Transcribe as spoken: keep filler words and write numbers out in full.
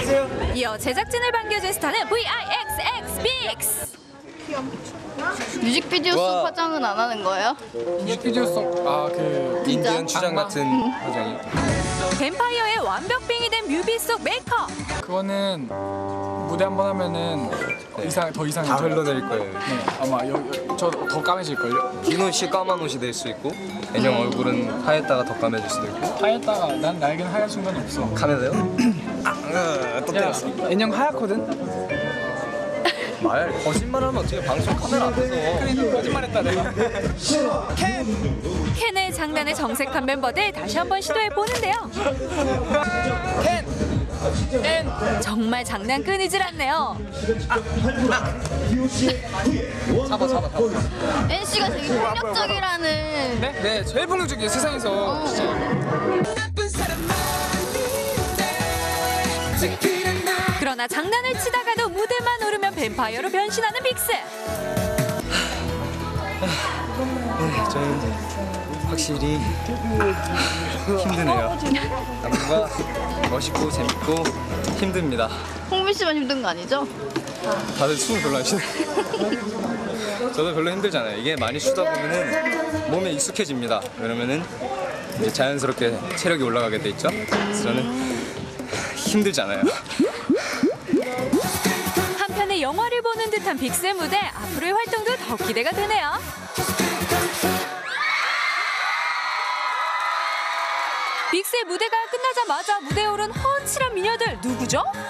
이어 제작진을 반겨준 스타는 브이아이엑스엑스 빅스. 뮤직비디오 속 화장은 안 하는 거예요? 뮤직비디오 속 아 그 인디언 추장 같은 화장이요? 뱀파이어의 완벽빙이 된 뮤비 속 메이크업. 그거는 무대 한 번 하면은 네. 이상 더 이상이 다 흘러내릴 거예요. 네 아마 여기 저 더 까매질 걸요. 긴 옷이 까만 옷이 될 수 있고 애녕 얼굴은 하였다가 더 까매질 수도 있고. 하였다가 난 나에겐 하얀 순간은 없어. 카메라요? 아, 또 때렸어. 애녕 하얗거든. 말 거짓말하면 어떻게 방송 카메라 앞에서. 그러니까 거짓말했다 내가. 켄의 장난에 정색한 멤버들 다시 한번 시도해 보는데요. 켄! 켄! 정말 장난 끊이질 않네요. 잡아 잡아 잡아. 엔씨가 되게 폭력적이라는. 네? 네 제일 폭력적이에요 세상에서. 그러나 장난을 치다가도 무대만 오르면 뱀파이어로 변신하는 빅스. 네, 저는 확실히 힘드네요. 뭔가 멋있고 재밌고 힘듭니다. 홍빈 씨만 힘든 거 아니죠? 다들 숨을 별로 안 쉬네. 저도 별로 힘들잖아요. 이게 많이 쉬다 보면은 몸에 익숙해집니다. 그러면은 이제 자연스럽게 체력이 올라가게 돼 있죠. 그래서 저는 힘들잖아요. 한편의 영화를 보는 듯한 빅스의 무대, 앞으로의 활동도 더 기대가 되네요. 빅스의 무대가 끝나자마자 무대에 오른 훤칠한 미녀들 누구죠?